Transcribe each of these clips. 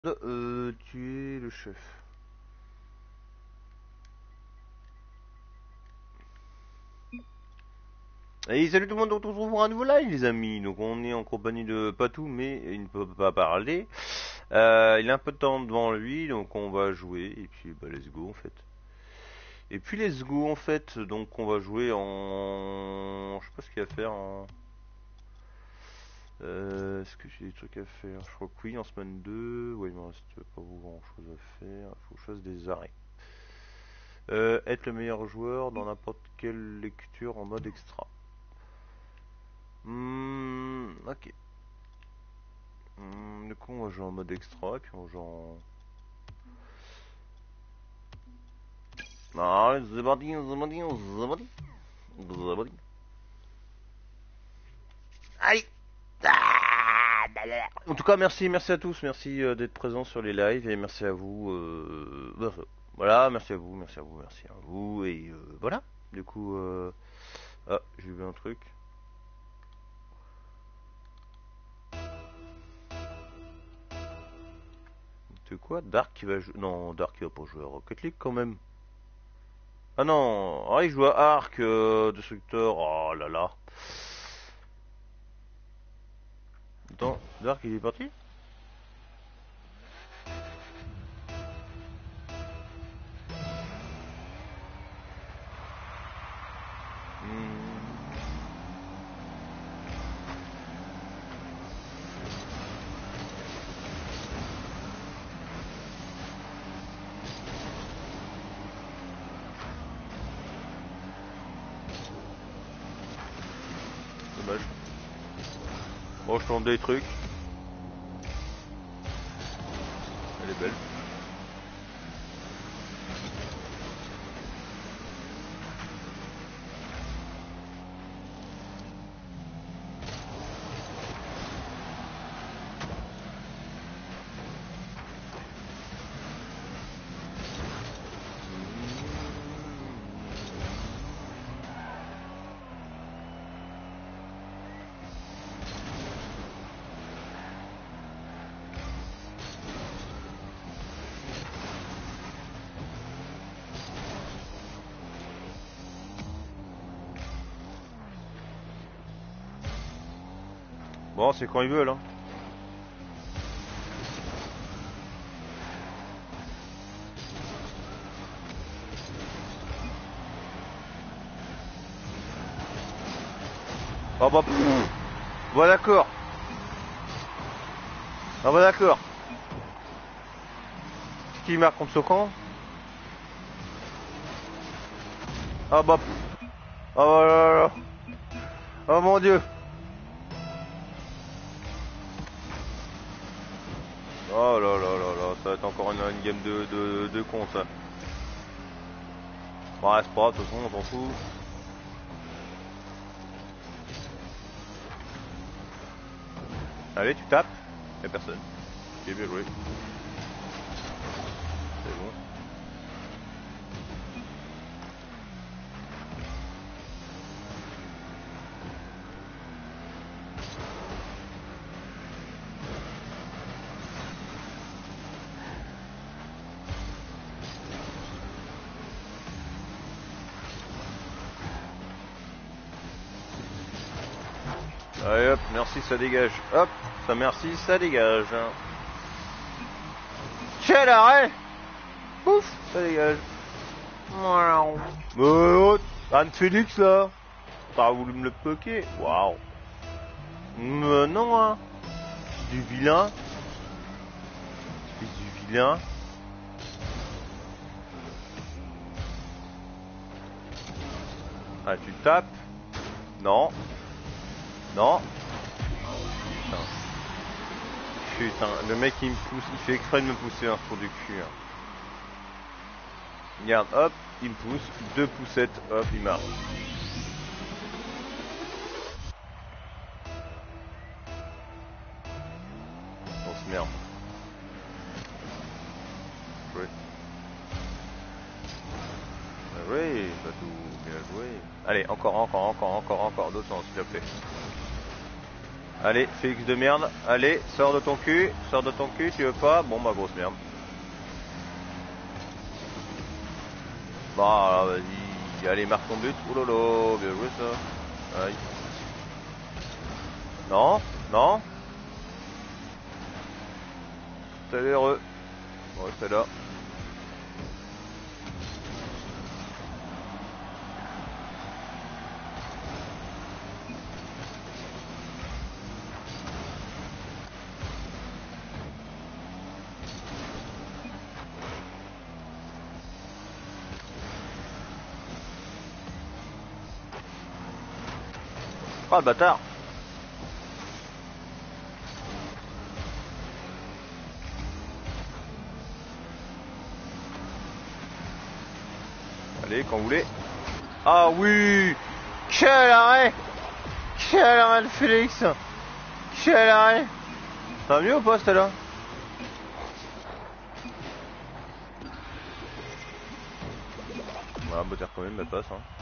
Tu es le chef. Et salut tout le monde, on se retrouve pour un nouveau live les amis. Donc on est en compagnie de Patou, mais il ne peut pas parler. Il a un peu de temps devant lui, donc on va jouer. Et puis bah let's go en fait. Et puis let's go en fait. Donc on va jouer en... Je sais pas ce qu'il y a à faire en... Est-ce que j'ai des trucs à faire? Je crois que oui, en semaine 2. Ouais, il me reste pas grand chose à faire. Il faut que je fasse des arrêts. Être le meilleur joueur dans n'importe quelle lecture en mode extra. Ok. Du coup, on va jouer en mode extra, et puis on joue en... Ah, c'est parti, c'est parti, c'est parti. C'est parti. Allez. En tout cas, merci à tous, merci d'être présents sur les lives, et merci à vous. Voilà, merci à vous, et voilà. Du coup, ah, j'ai vu un truc. C'est quoi? Dark qui va jouer... Non, Dark qui va pas jouer à Rocket League quand même. Ah non, ah, il joue à Arc, Destructeur, oh là là. Attends, Dark il est parti? Hmm, dommage. Bon, je tente des trucs. Elle est belle. Bon, c'est quand ils veulent, hein. Ah bah, bah d'accord. Ah bah d'accord. Qui marque contre ce camp? Ah bah, ah bah là là. Oh mon dieu. Oh là là là là, ça va être encore une game de con ça. Bon, c'est pas grave, de toute façon, on s'en fout. Allez, tu tapes. Y'a personne. Ok, bien joué. C'est bon. Allez hop, merci, ça dégage. Hop, ça merci, ça dégage. Quel arrêt! Ouf, ça dégage. Anne Félix là, t'as voulu me le poker? Waouh. Non, hein. Du vilain. Fils du vilain. Ah, tu tapes? Non. Non. Putain. Putain, le mec il me pousse, il fait exprès de me pousser un trou du cul. Hein. Regarde, hop, il me pousse, 2 poussettes, hop, il marche. On se merde. Ouais. Bah oui, pas tout bien joué. Allez, encore, d'autres sens, s'il te plaît. Allez, Félix de merde. Allez, sors de ton cul. Sors de ton cul, tu veux pas? Bon, bah, grosse merde. Bah, vas-y. Allez, marque ton but. Oh lolo, bien joué ça. Aïe. Non, non. Salut, heureux. Bon, c'est là. Ah, le bâtard. Allez, quand vous voulez. Ah oui. Quel arrêt. Quel arrêt de Félix. Quel arrêt. Ça va mieux ou pas, c'était là? Voilà, Botter quand même, elle passe. Hein.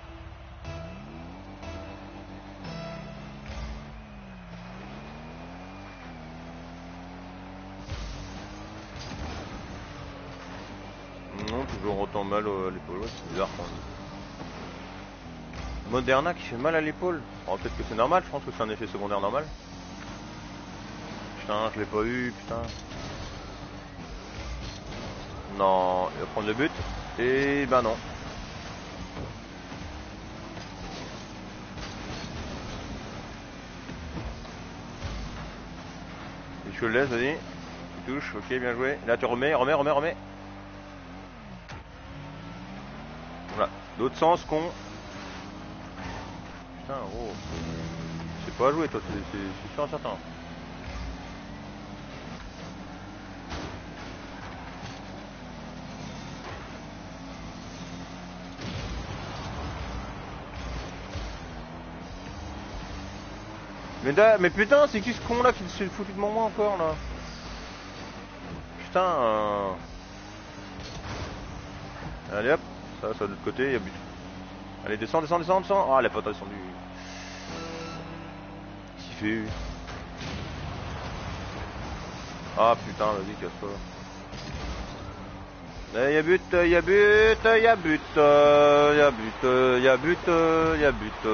Non, toujours autant mal à l'épaule, ouais, c'est bizarre quand même. Moderna qui fait mal à l'épaule. Oh, peut-être que c'est normal, je pense que c'est un effet secondaire normal. Putain, je l'ai pas eu, putain. Non, il va prendre le but. Et ben non. Et je le laisse, vas-y. Tu touches, ok, bien joué. Là tu remets. Voilà. L'autre sens, con. Putain, oh. C'est pas à jouer, toi, c'est sûr et certain. Mais putain, c'est qui ce con là qui s'est foutu de moi encore là? Putain. Allez hop, ça de l'autre côté, il y a but. Allez, descends. Ah, elle a pas descendu. Qu'est-ce qu'il fait? Ah putain, vas-y, casse-toi. Y'a but, y'a but, y'a but, y'a but, y'a but, y'a but.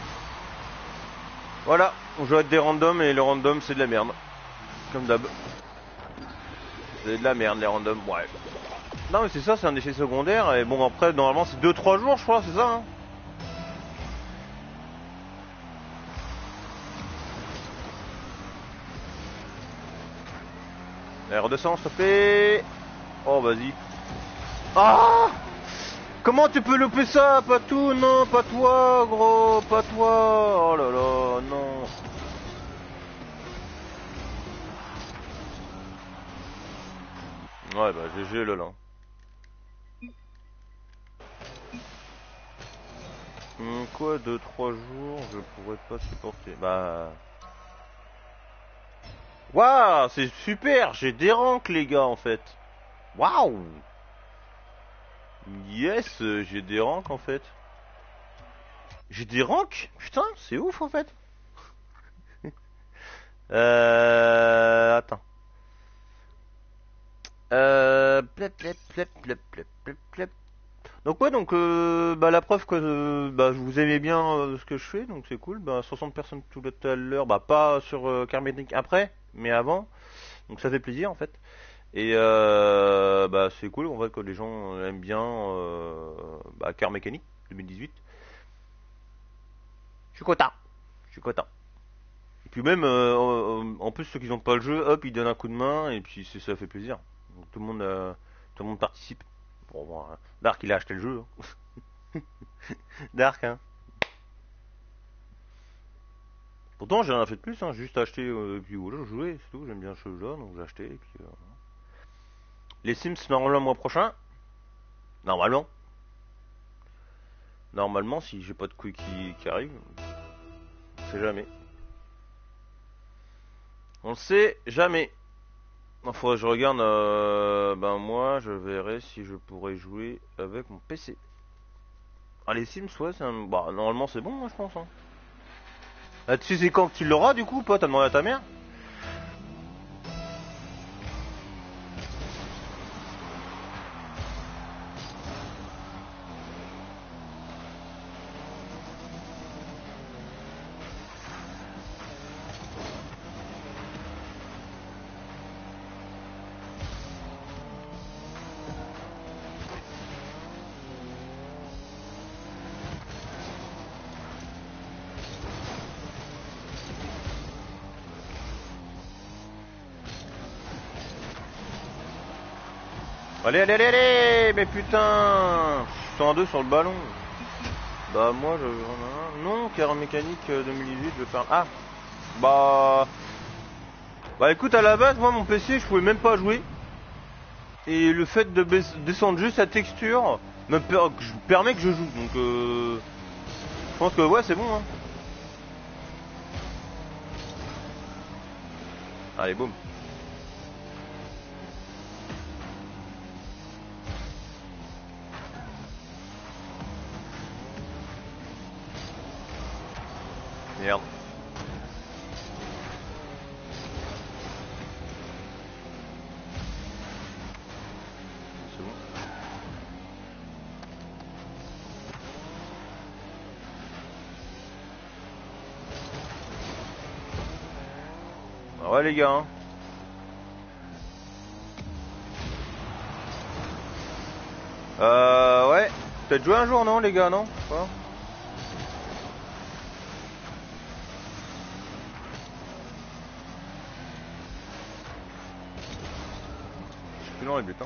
Voilà, on joue avec des randoms et le random c'est de la merde. Comme d'hab. C'est de la merde les randoms, ouais. Non mais c'est ça, c'est un effet secondaire et bon après normalement c'est 2-3 jours je crois, c'est ça hein. Allez, redescends s'il te plaît. Oh vas-y. Ah! Comment tu peux louper ça, Patou? Non, pas toi, gros, pas toi. Oh là là, non. Ouais, bah GG là. Quoi, 2-3 jours, je pourrais pas supporter. Bah. Waouh, c'est super, j'ai des ranks les gars en fait. Waouh. Yes, j'ai des ranks en fait. J'ai des ranks? Putain, c'est ouf en fait. Attends. Plep. Donc ouais, donc bah la preuve que bah vous aimez bien ce que je fais, donc c'est cool. Bah 60 personnes tout à l'heure, bah pas sur Carmétrique après, mais avant. Donc ça fait plaisir en fait. Et bah c'est cool, on voit que les gens aiment bien bah, Car Mécanique 2018. Je suis content. Je suis content. Et puis même en plus ceux qui n'ont pas le jeu, hop, ils donnent un coup de main et puis ça fait plaisir. Donc tout le monde participe. Bon, Dark il a acheté le jeu. Hein. Dark hein. Pourtant j'ai rien fait de plus, hein, juste acheté et puis voilà, jouer, c'est tout, j'aime bien ce jeu là, donc j'ai acheté et puis les Sims normalement le mois prochain. Normalement. Normalement si j'ai pas de couilles qui arrivent. On sait jamais. On sait jamais. Il faudrait que je regarde. Ben moi, je verrai si je pourrais jouer avec mon PC. Ah les Sims, ouais, c'est un... Bah normalement c'est bon, moi je pense. Hein. Ah, tu sais c'est quand que tu l'auras du coup ou pas? T'as demandé à ta mère? Allez, allez, allez, allez. Mais putain, je suis en deux sur le ballon. Bah moi je... Non, car mécanique 2018 je vais faire... Ah. Bah écoute, à la base moi mon PC je pouvais même pas jouer. Et le fait de descendre juste la texture permet que je joue. Donc je pense que ouais c'est bon hein. Allez boum. Merde. C'est bon. Ah ouais les gars hein. Ouais. Peut-être jouer un jour non les gars non quoi. C'est long les buts hein.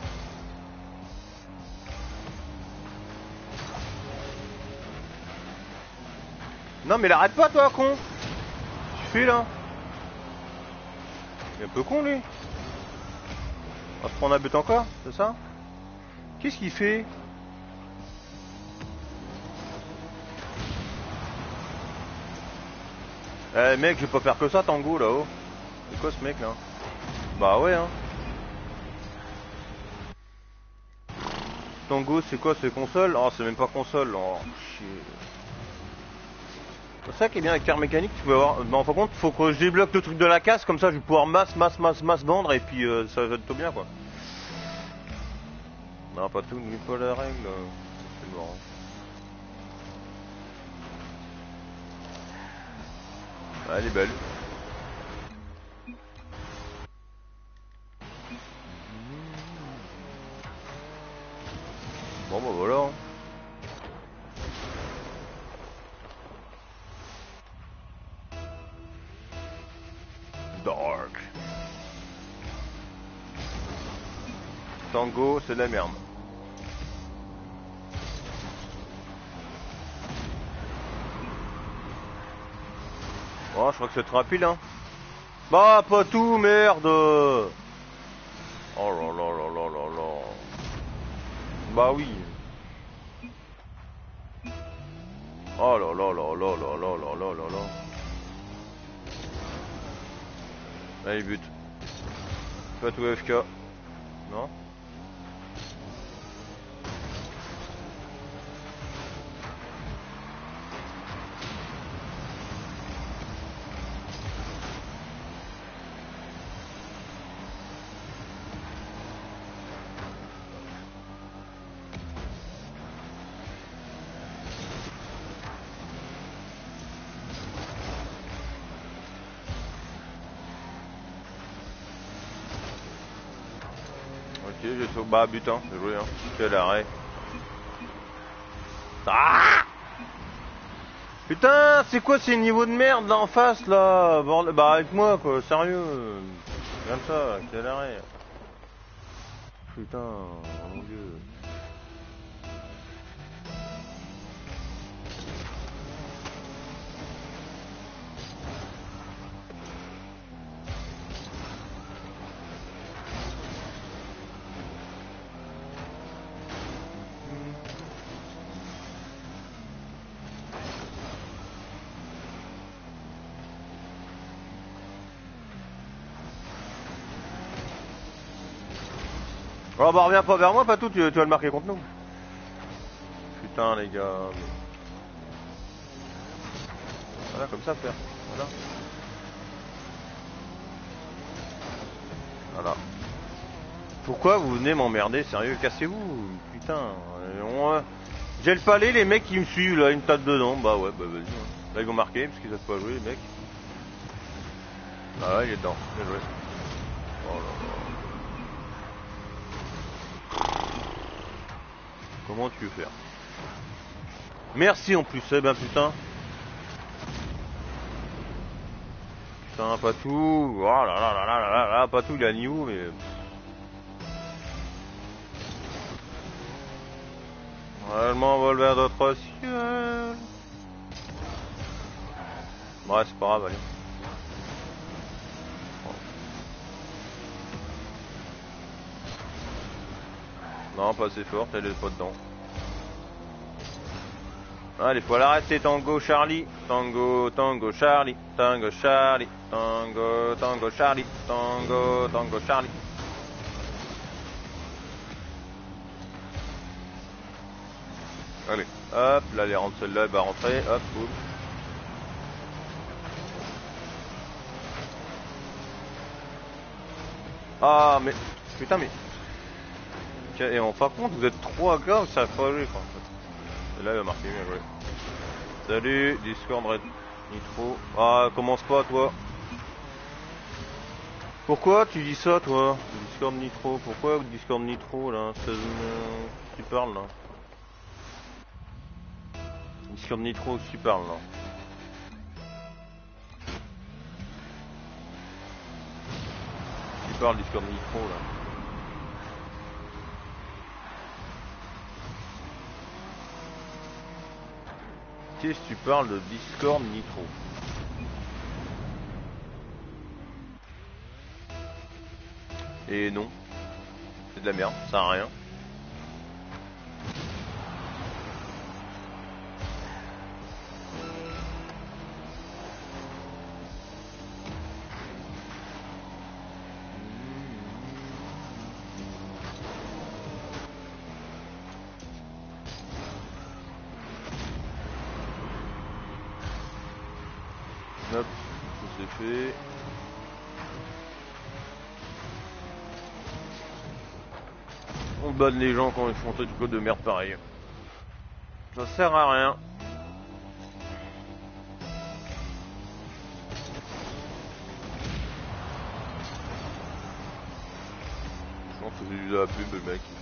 Non mais l'arrête pas toi con. Tu fais là. Il est un peu con lui. On va se prendre un but encore, c'est ça? Qu'est-ce qu'il fait? Eh mec, je vais pas faire que ça Tango là-haut. C'est quoi ce mec là? Bah ouais hein. Tango c'est quoi? C'est console? Oh c'est même pas console. Oh chier. C'est ça qui est bien avec Car Mécanique, tu peux avoir... Bah en fin de compte, faut que je débloque le truc de la casse, comme ça je vais pouvoir masse vendre et puis ça va être tout bien quoi. Non pas tout, n'oublie pas la règle. C'est mort. Ah, elle est belle. Bon bah voilà. Hein. Dark. Tango, c'est de la merde. Oh, je crois que c'est trop rapide, hein. Bah, pas tout, merde. Oh là là là là là là. Bah oui. Oh là là là là là là là là là là. Allez, but. Pas tout FK. Non? Ok, j'ai sauvé. Bah, but, hein. J'ai joué, hein. Quel arrêt. Ah! Putain, c'est quoi ces niveaux de merde là en face là? Bordel. Bah, avec moi quoi, sérieux. Regarde ça, quel arrêt. Putain, oh mon dieu. Oh bah reviens pas vers moi, pas tout, tu vas le marquer contre nous. Putain les gars. Voilà, comme ça faire. Voilà. Voilà. Pourquoi vous venez m'emmerder? Sérieux, cassez-vous. Putain. J'ai le palais, les mecs qui me suivent là, ils me tapent dedans. Bah ouais, bah vas-y. Hein. Là ils vont marquer parce qu'ils savent pas jouer les mecs. Ah ouais, il est dedans. Bien joué. Oh là là. Comment tu veux faire? Merci en plus, eh ben putain. Putain, pas tout. Oh là là là là là là, pas tout, il est à niveau, mais. Elle m'envole vers d'autres cieux. Ouais, c'est pas grave, allez. Non, pas assez forte, elle est pas dedans. Allez, faut l'arrêter, Tango Charlie. Tango, Tango Charlie. Tango Charlie. Tango, Tango Charlie. Tango, Tango Charlie. Allez, hop, là, elle rentre celle-là, elle va rentrer. Hop, boum. Ah, mais. Putain, mais. Et par contre, vous êtes 3 gars, ça va pas jouer, quoi, en fait. Et là, il va marquer, bien joué. Salut, Discord Red Nitro. Ah, commence pas, toi. Pourquoi tu dis ça, toi? Discord Nitro. Pourquoi Discord Nitro, là? Tu parles, là. Discord Nitro, tu parles, là. Tu parles Discord Nitro, là. Qu'est-ce que tu parles de Discord Nitro? Et non. C'est de la merde, ça sert à rien. Hop, ça c'est fait. On banne les gens quand ils font du code de merde pareil. Ça sert à rien. Je pense que c'est de la pub, le mec.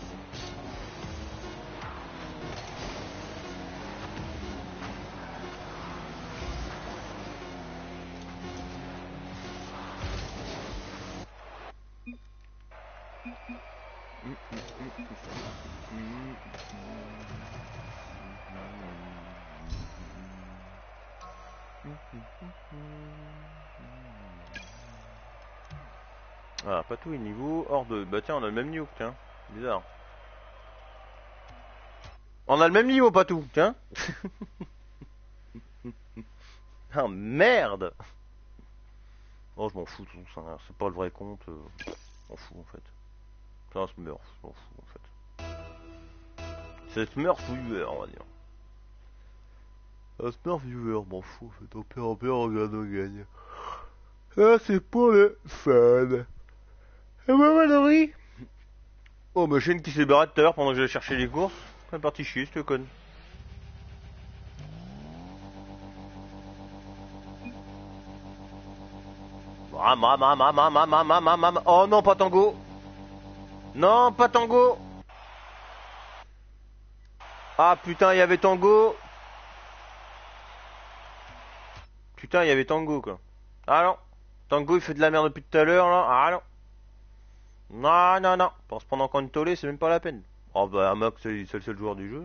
Ah, pas tout est niveau hors de. Bah tiens, on a le même niveau, tiens. Bizarre. On a le même niveau, pas tout, tiens. Ah merde. Oh, je m'en fous, c'est pas le vrai compte. Je m'en fous en fait. C'est un Smurf, je m'en fous en fait. C'est Smurf viewer, on va dire. Un Smurf viewer, m'en fous en fait. On perd, on gagne, on gagne. Ah, c'est pour le fun. Et bah, Valérie. Oh, ma chaîne qui s'est barrée tout à l'heure pendant que j'allais chercher les courses. Elle est partie chier, ce con. Oh non, pas Tango. Non, pas Tango. Ah putain, il y avait Tango. Putain, il y avait Tango quoi. Ah non. Tango il fait de la merde depuis tout à l'heure là. Ah non. Non, non, non. Pour se prendre encore une tollée, c'est même pas la peine. Oh bah, Max, c'est le seul joueur du jeu.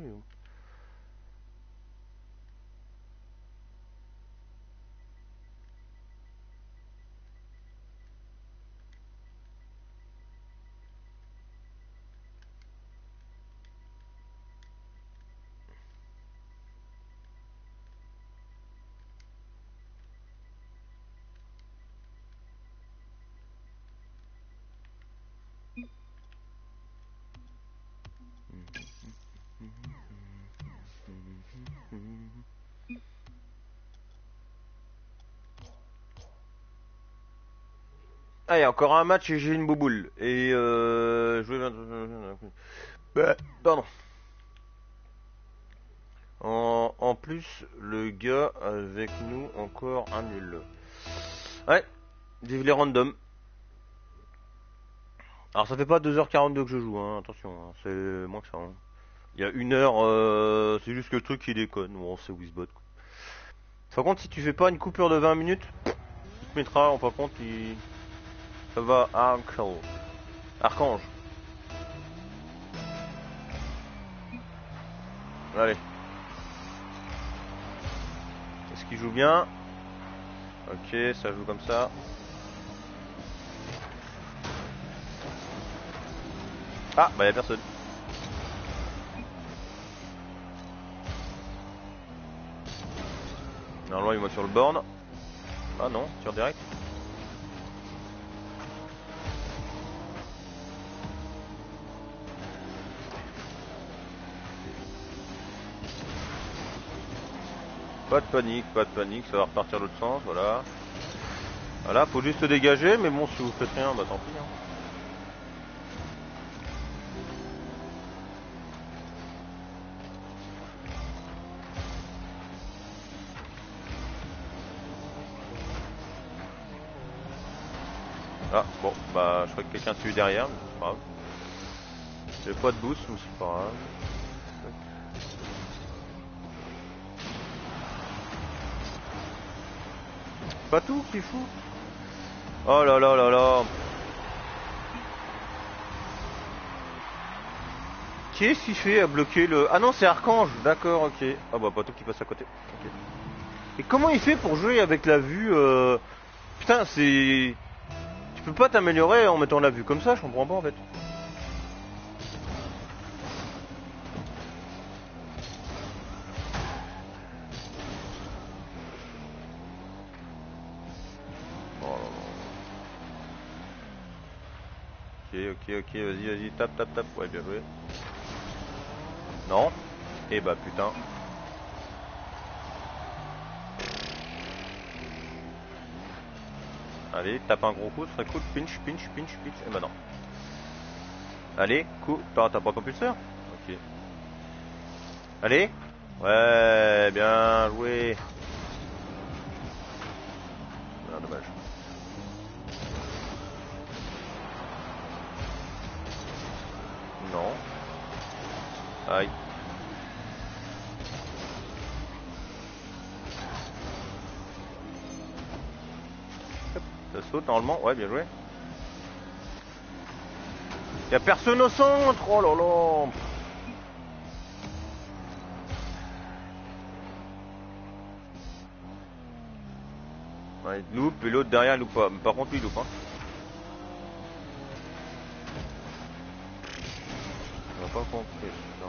Allez, encore un match et j'ai une bouboule. Et jouer 20... Pardon. En plus, le gars avec nous encore un nul. Ouais, vive les randoms. Alors ça fait pas 2h42 que je joue, hein, attention, hein, c'est moins que ça. Hein. Il y a 1 heure, c'est juste que le truc qui déconne. Bon, c'est Wizbot. Quoi. Par contre, si tu fais pas une coupure de 20 minutes, tu te mettras, en par contre, ça va Archange. Allez. Est-ce qu'il joue bien? Ok, ça joue comme ça. Ah, bah y'a personne. Normalement, il va sur le borne. Ah non, tire direct. Pas de panique, ça va repartir l'autre sens, voilà. Voilà, faut juste se dégager, mais bon, si vous faites rien, bah tant pis. Hein. Ah, bon, bah je crois que quelqu'un suit derrière, mais c'est pas grave. J'ai pas de boost, mais c'est pas grave. Pas tout qui fout. Oh là là là là. Qu'est-ce qu'il fait à bloquer le... Ah non, c'est Archange, d'accord, ok. Ah bah pas tout qui passe à côté. Okay. Et comment il fait pour jouer avec la vue Putain, c'est... Tu peux pas t'améliorer en mettant la vue comme ça, je comprends pas en fait. Oh là là. Ok, vas-y, tape. Ouais, bien joué. Non. Eh bah putain. Allez, tape un gros coup, ce serait cool. Pinch. Eh bah non. Allez, coup. T'as pas compulseur? Ok. Allez. Ouais, bien joué. Ah, dommage. Non. Aïe. Hop, ça saute normalement. Ouais, bien joué. Y'a personne au centre. Oh là là. Ouais, il loupe et l'autre derrière il loupe pas. Mais par contre lui il loupe hein. On va pas compris ça.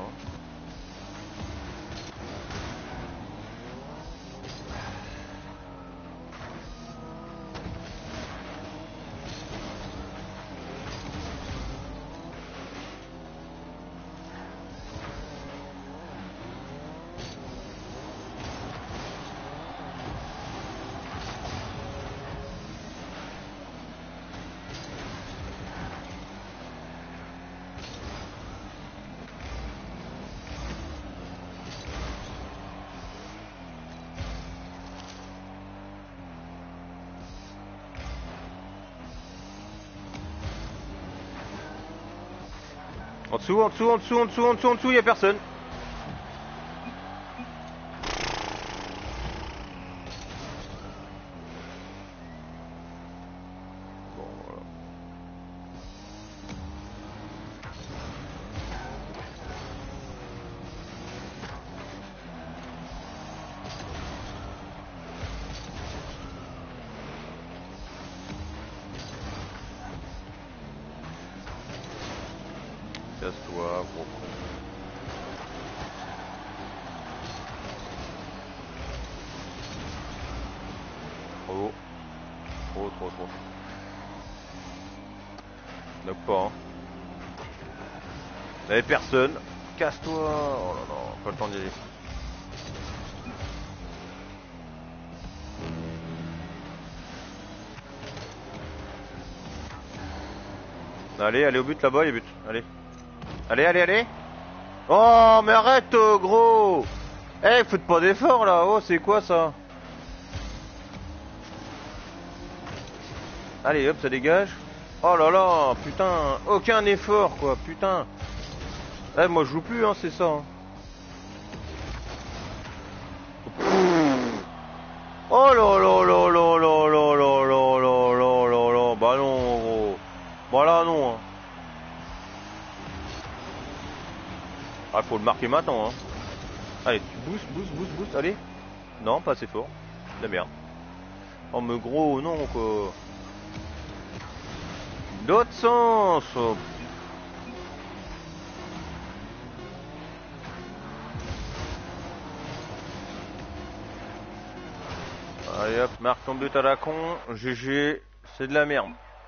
En dessous, y'a personne. Bon, voilà. Casse-toi, gros con. Trop. Trop. Knock pas, hein. Y'avait personne. Casse-toi. Oh là là, pas le temps d'y aller. Allez, allez au but là-bas, il y a but. Allez. Allez, allez, allez. Oh, mais arrête, gros. Eh, faites pas d'effort là. Oh, c'est quoi ça? Allez, hop, ça dégage. Oh là là, putain. Aucun effort, quoi, putain. Eh, moi je joue plus, hein, c'est ça. Hein. Oh là là là là là là là là là là là là. Bah non, gros. Bah là, non. Hein. Ah, faut le marquer maintenant, hein. Allez, tu boost, boost, boost, boost, allez. Non, pas assez fort. La merde. Oh, mais gros, non, quoi. L'autre sens. Oh. Allez hop, marque ton but à la con. GG, c'est de la merde.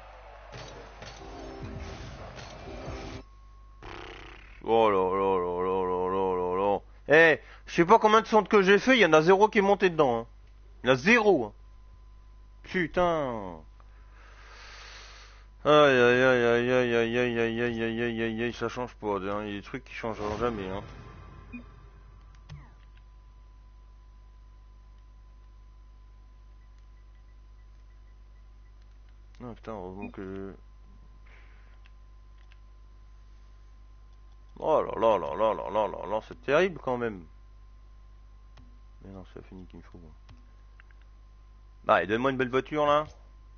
Oh là là là là là là là là. Eh, je sais pas combien de centres que j'ai fait, il y en a zéro qui est monté dedans. Hein. Il y en a zéro. Hein. Putain. Aïe aïe aïe aïe aïe aïe aïe aïe aïe aïe aïe aïe aïe, ça change pas. Hein. Il y a des trucs qui changeront jamais. Hein. Non putain, heureusement que... Oh là là là là là là là là, c'est terrible quand même. Mais non, c'est fini qu'il me faut. Allez, donne-moi une belle voiture là.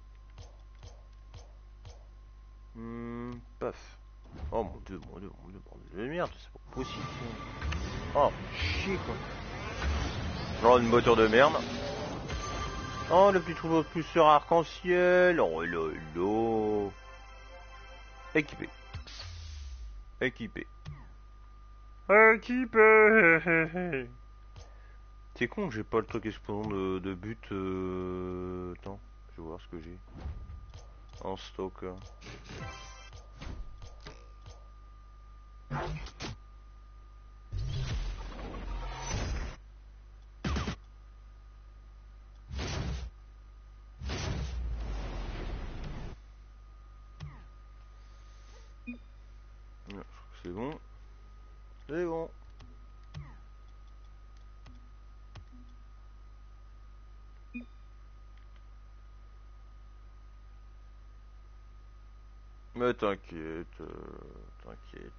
Paf. Oh mon dieu, mon dieu, mon dieu, bordel de merde, c'est pas possible. Oh, chier quoi. Oh, une voiture de merde. Oh, le petit trou plus sur arc-en-ciel. Oh là là. Équipé. Équipé. Équipé. C'est con que j'ai pas le truc exposant de but. Attends, je vais voir ce que j'ai. En stock. C'est bon. C'est bon. Mais t'inquiète. T'inquiète.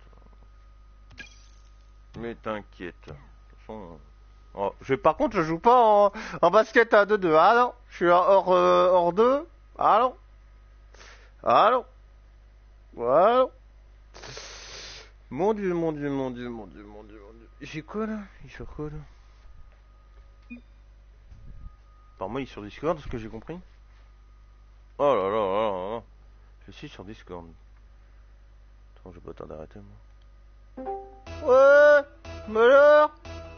Mais t'inquiète. De toute façon... Oh, par contre, je joue pas en basket à 2-2. Ah non. Je suis hors 2. Ah non. Ah non. Ah non. Mon dieu, mon dieu, mon dieu, mon dieu, mon dieu, mon dieu. J'ai quoi là? Il fait quoi là? Par moi il est sur Discord, ce que j'ai compris. Oh là là là là là. Je suis sur Discord. Attends, j'ai pas le temps d'arrêter moi. Ouais. Mais alors?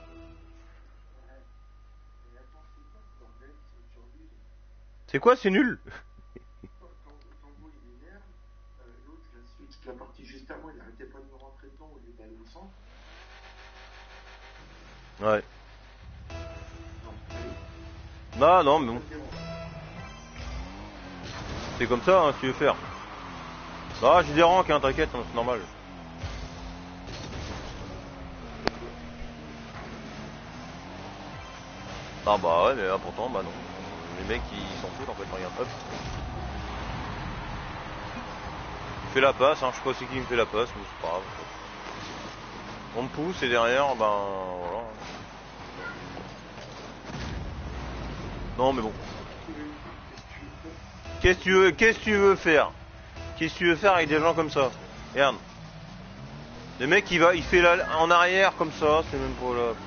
C'est quoi? C'est nul. La partie juste à moi, il arrêtait pas de me rentrer dedans au lieu d'aller au centre. Ouais. Non, non, mais bon. C'est comme ça, hein, si tu veux faire. Bah, j'ai des ranks, hein, t'inquiète, hein, c'est normal. Ah bah ouais, mais là, pourtant, bah non. Les mecs, ils s'en foutent, en fait, regarde, hop. Il fait la passe, hein, je sais pas c'est qui me fait la passe, mais c'est pas grave. En fait. On me pousse, et derrière, ben, voilà. Non, mais bon. Qu'est-ce que tu veux faire? Qu'est-ce que tu veux faire avec des gens comme ça? Regarde. Le mec il fait en arrière comme ça, c'est même pas là.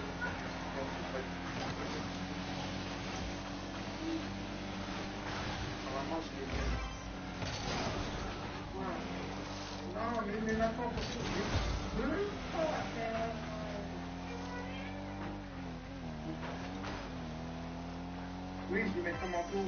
Oui, je vais mettre un manteau.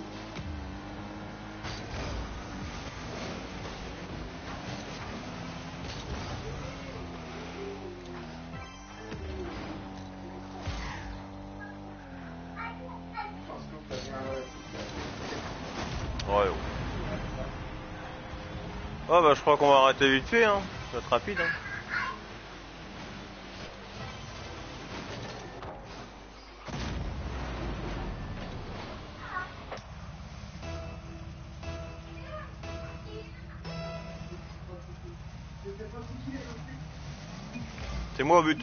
Ouais. Ouais, bah je crois qu'on va arrêter vite fait, hein. Ça va être rapide, hein. C'est moi au but.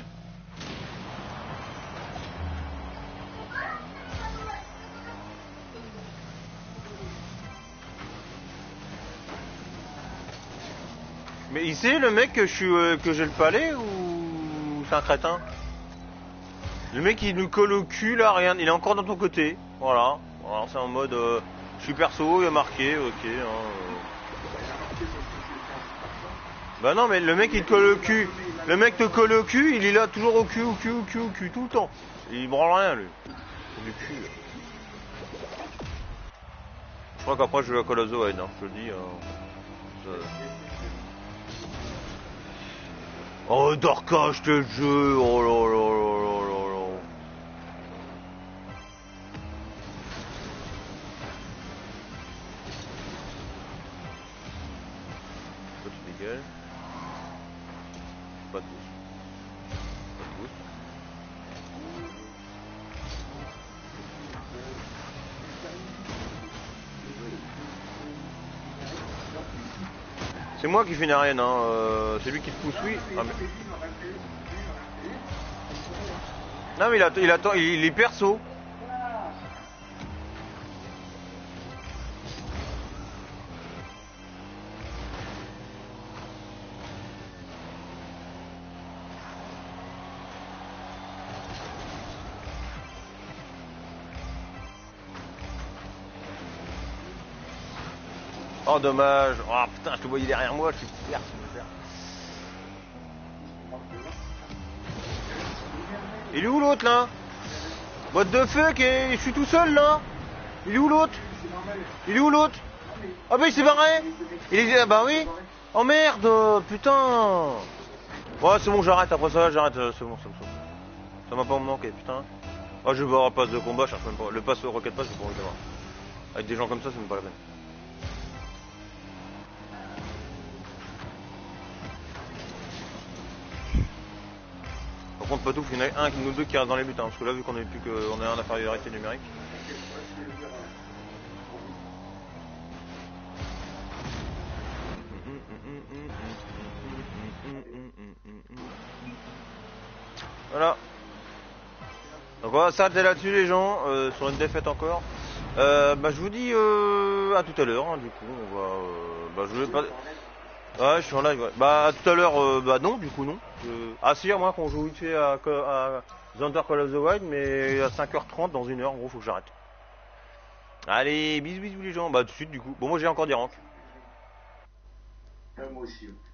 Mais il sait le mec que je suis que j'ai le palais ou c'est un crétin? Le mec il nous colle au cul là, rien, il est encore dans ton côté. Voilà. Alors c'est en mode je suis perso, il a marqué, ok. Bah non mais le mec il te colle au cul. Le mec te colle au cul, il est là toujours au cul, tout le temps. Il branle rien lui. C'est du cul. Je crois qu'après je vais à Call of the Wild, hein, je te le dis. Oh Dorka, je te jure, oh là là là là là là. Toi tu dégages. Pas de boost. Pas de boost. C'est moi qui fais une arène, hein. C'est lui qui te pousse, oui. Ah, mais... Non mais il attend, il est perso. Oh dommage. Oh putain, je te voyais derrière moi, je suis perso. Il est où l'autre là? What the fuck, je suis tout seul là. Il est où l'autre? Il est où l'autre? Ah bah il s'est barré. Il est... Ah bah oui. Oh merde, putain. Ouais c'est bon, j'arrête, après ça j'arrête, c'est bon, ça me saoule. Ça m'a pas manqué, putain. Oh je vais voir un pass de combat, je cherche même pas. Le pass Rocket Pass, j'ai pas envie d'avoir. Avec des gens comme ça, c'est même pas la peine. Par contre, pas tout, il y en a un ou deux qui reste dans les buts, hein, parce que là, vu qu'on est plus qu'on est en infériorité numérique. Voilà. Donc on va s'arrêter là-dessus les gens, sur une défaite encore. Bah je vous dis à tout à l'heure, hein, du coup on va... bah je vais pas... Ouais je suis en live, ouais. Bah à tout à l'heure, bah non du coup non. Ah si, à moins qu'on joue vite fait à The Hunter Call of the Wild, mais à 5h30 dans une heure, en gros faut que j'arrête. Allez, bisous bisous les gens, bah tout de suite du coup. Bon moi j'ai encore des ranks. Moi aussi.